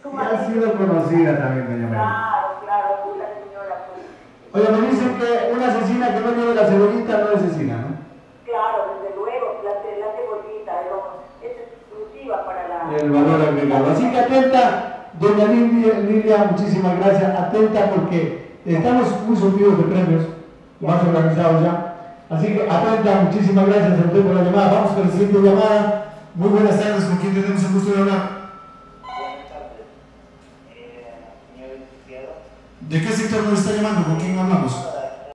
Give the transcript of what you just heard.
Y ha sido conocida también, doña María. Claro, la señora. Oye, me dicen que una asesina que no lleve la cebollita no es asesina, ¿no? Claro, desde luego, la cebollita es exclusiva para la... El valor agregado. Así que atenta, doña Lilia, muchísimas gracias. Atenta porque estamos muy surtidos de premios, más organizados ya. Así que atenta, muchísimas gracias a usted por la llamada. Vamos con la siguiente llamada. Muy buenas tardes, ¿con quién tenemos el gusto de hablar? ¿De qué sector nos está llamando? ¿Con quién hablamos?